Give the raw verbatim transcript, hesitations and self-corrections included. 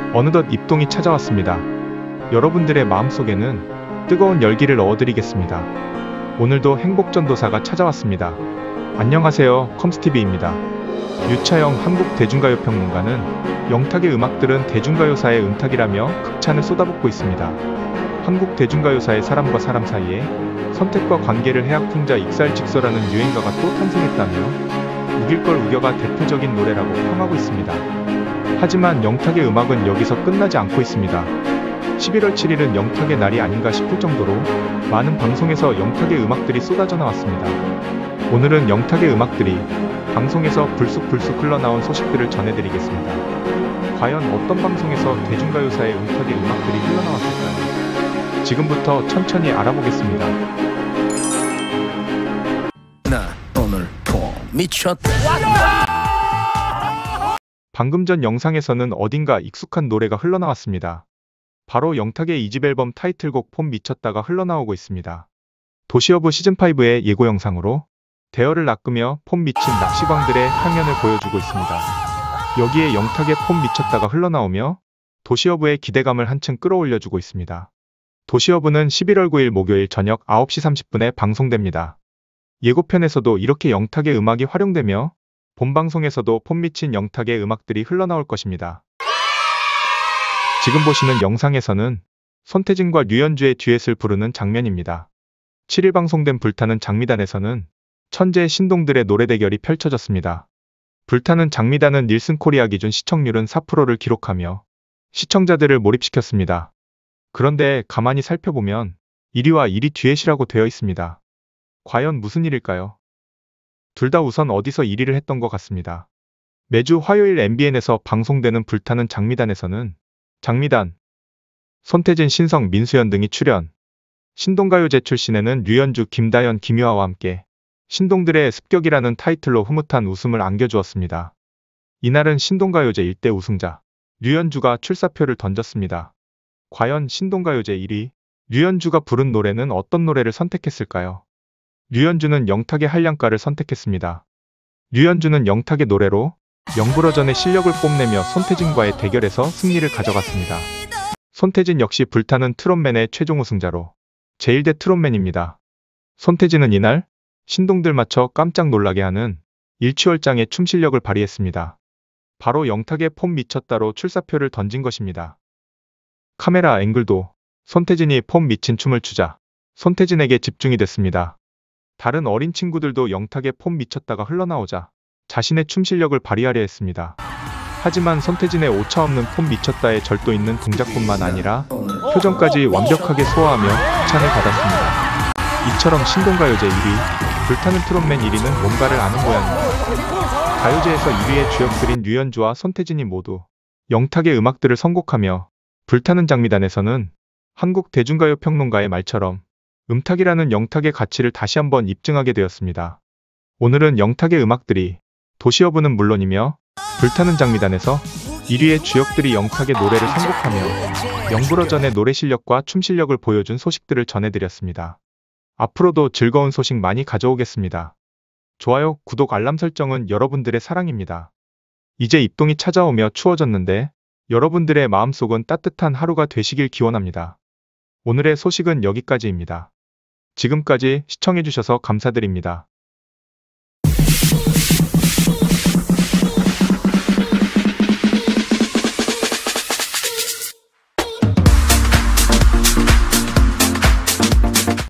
어느덧 입동이 찾아왔습니다. 여러분들의 마음속에는 뜨거운 열기를 넣어드리겠습니다. 오늘도 행복전도사가 찾아왔습니다. 안녕하세요, 컴스티비입니다. 유차영 한국대중가요평론가는 영탁의 음악들은 대중가요사의 음탁이라며 극찬을 쏟아붓고 있습니다. 한국 대중가요사의 사람과 사람 사이에 선택과 관계를 해악풍자 익살직서라는 유행가가 또 탄생했다며 우길 걸 우겨가 대표적인 노래라고 평하고 있습니다. 하지만 영탁의 음악은 여기서 끝나지 않고 있습니다. 십일월 칠일은 영탁의 날이 아닌가 싶을 정도로 많은 방송에서 영탁의 음악들이 쏟아져 나왔습니다. 오늘은 영탁의 음악들이 방송에서 불쑥불쑥 흘러나온 소식들을 전해드리겠습니다. 과연 어떤 방송에서 대중가요사의 음탁의 음악들이 흘러나왔을까요? 지금부터 천천히 알아보겠습니다. 나 오늘 폼 미쳤다. 방금 전 영상에서는 어딘가 익숙한 노래가 흘러나왔습니다. 바로 영탁의 이집 앨범 타이틀곡 폼 미쳤다가 흘러나오고 있습니다. 도시어부 시즌오의 예고 영상으로 대열을 낚으며 폼 미친 낚시광들의 향연을 보여주고 있습니다. 여기에 영탁의 폼 미쳤다가 흘러나오며 도시어부의 기대감을 한층 끌어올려주고 있습니다. 도시어부는 십일월 구일 목요일 저녁 아홉 시 삼십 분에 방송됩니다. 예고편에서도 이렇게 영탁의 음악이 활용되며 본방송에서도 폼 미친 영탁의 음악들이 흘러나올 것입니다. 지금 보시는 영상에서는 손태진과 류현주의 듀엣을 부르는 장면입니다. 칠일 방송된 불타는 장미단에서는 천재 신동들의 노래 대결이 펼쳐졌습니다. 불타는 장미단은 닐슨 코리아 기준 시청률은 사 퍼센트를 기록하며 시청자들을 몰입시켰습니다. 그런데 가만히 살펴보면 일 위와 일 위 듀엣이라고 되어 있습니다. 과연 무슨 일일까요? 둘 다 우선 어디서 일 위를 했던 것 같습니다. 매주 화요일 엠비엔에서 방송되는 불타는 장미단에서는 장미단, 손태진, 신성, 민수연 등이 출연, 신동가요제 출신에는 류현주, 김다연, 김유아와 함께 신동들의 습격이라는 타이틀로 흐뭇한 웃음을 안겨주었습니다. 이날은 신동가요제 일대 우승자 류현주가 출사표를 던졌습니다. 과연 신동가요제 일 위 류현주가 부른 노래는 어떤 노래를 선택했을까요? 류현주는 영탁의 한량가를 선택했습니다. 류현주는 영탁의 노래로 영불허전의 실력을 뽐내며 손태진과의 대결에서 승리를 가져갔습니다. 손태진 역시 불타는 트롯맨의 최종 우승자로 제일 대 트롯맨입니다. 손태진은 이날 신동들 맞춰 깜짝 놀라게 하는 일취월장의 춤 실력을 발휘했습니다. 바로 영탁의 폼 미쳤다로 출사표를 던진 것입니다. 카메라 앵글도 손태진이 폼 미친 춤을 추자 손태진에게 집중이 됐습니다. 다른 어린 친구들도 영탁의 폼 미쳤다가 흘러나오자 자신의 춤 실력을 발휘하려 했습니다. 하지만 손태진의 오차없는 폼 미쳤다에 절도 있는 동작뿐만 아니라 표정까지 완벽하게 소화하며 극찬을 받았습니다. 이처럼 신동가요제 일 위, 불타는 트롯맨 일 위는 뭔가를 아는 모양입니다. 가요제에서 일 위의 주역들인 류현주와 손태진이 모두 영탁의 음악들을 선곡하며 불타는 장미단에서는 한국 대중가요 평론가의 말처럼 음탁이라는 영탁의 가치를 다시 한번 입증하게 되었습니다. 오늘은 영탁의 음악들이 도시어부는 물론이며 불타는 장미단에서 일 위의 주역들이 영탁의 노래를 선곡하며 영불허전의 노래 실력과 춤 실력을 보여준 소식들을 전해드렸습니다. 앞으로도 즐거운 소식 많이 가져오겠습니다. 좋아요, 구독, 알람 설정은 여러분들의 사랑입니다. 이제 입동이 찾아오며 추워졌는데 여러분들의 마음속은 따뜻한 하루가 되시길 기원합니다. 오늘의 소식은 여기까지입니다. 지금까지 시청해주셔서 감사드립니다.